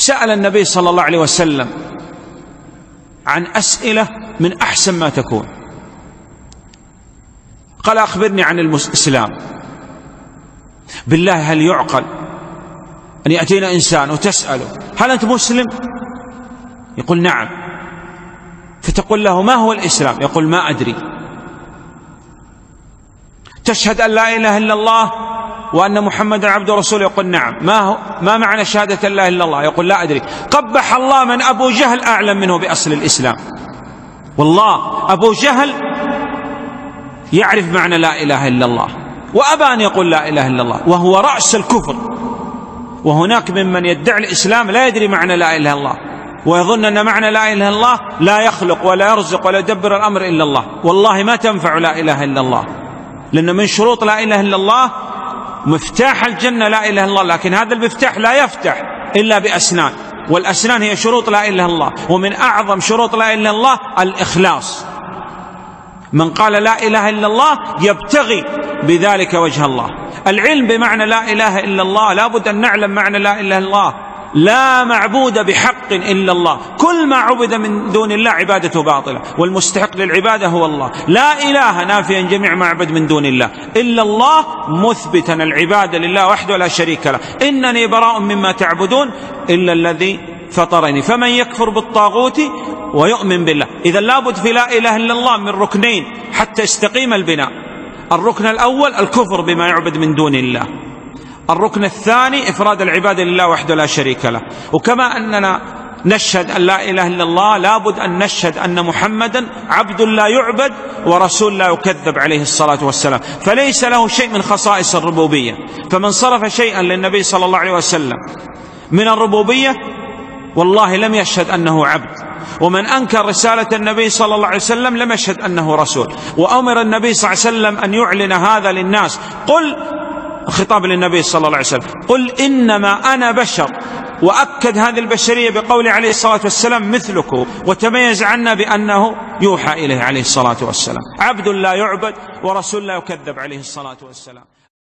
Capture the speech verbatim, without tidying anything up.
سأل النبي صلى الله عليه وسلم عن أسئلة من أحسن ما تكون. قال: أخبرني عن الإسلام. بالله هل يعقل أن يأتينا إنسان وتسأله: هل أنت مسلم؟ يقول: نعم. فتقول له: ما هو الإسلام؟ يقول: ما أدري. تشهد أن لا إله إلا الله وأن محمدا عبده ورسوله؟ يقول: نعم. ما هو ما معنى شهادة لا إله إلا الله؟ يقول: لا أدري. قبح الله من أبو جهل أعلم منه بأصل الإسلام. والله أبو جهل يعرف معنى لا إله إلا الله وأبى أن يقول لا إله إلا الله، وهو رأس الكفر. وهناك ممن يدعي الإسلام لا يدري معنى لا إله إلا الله، ويظن أن معنى لا إله إلا الله لا يخلق ولا يرزق ولا يدبر الأمر إلا الله. والله ما تنفع لا إله إلا الله، لأن من شروط لا إله إلا الله مفتاح الجنة لا إله إلا الله، لكن هذا المفتاح لا يفتح إلا بأسنان، والأسنان هي شروط لا إله إلا الله. ومن أعظم شروط لا إله إلا الله الإخلاص. من قال لا إله إلا الله يبتغي بذلك وجه الله. العلم بمعنى لا إله إلا الله، لا بد أن نعلم معنى لا إله إلا الله. لا معبود بحق إلا الله، كل ما عبد من دون الله عبادته باطلة، والمستحق للعبادة هو الله. لا إله نافيا جميع ما عبد من دون الله، إلا الله مثبتا العبادة لله وحده لا شريك له. إنني براء مما تعبدون إلا الذي فطرني. فمن يكفر بالطاغوت ويؤمن بالله. إذا لابد في لا إله إلا الله من ركنين حتى يستقيم البناء. الركن الأول الكفر بما يعبد من دون الله. الركن الثاني إفراد العبادة لله وحده لا شريك له. وكما أننا نشهد أن لا إله إلا الله، لابد أن نشهد أن محمدا عبد لا يعبد ورسول لا يكذب عليه الصلاة والسلام، فليس له شيء من خصائص الربوبية. فمن صرف شيئا للنبي صلى الله عليه وسلم من الربوبية والله لم يشهد أنه عبد. ومن أنكر رسالة النبي صلى الله عليه وسلم لم يشهد أنه رسول. وأمر النبي صلى الله عليه وسلم أن يعلن هذا للناس. قل، خطاب للنبي صلى الله عليه وسلم: قل إنما أنا بشر. وأكد هذه البشرية بقوله عليه الصلاة والسلام: مثلكم، وتميز عنا بأنه يوحى إليه عليه الصلاة والسلام. عبد لا يعبد ورسول لا يكذب عليه الصلاة والسلام.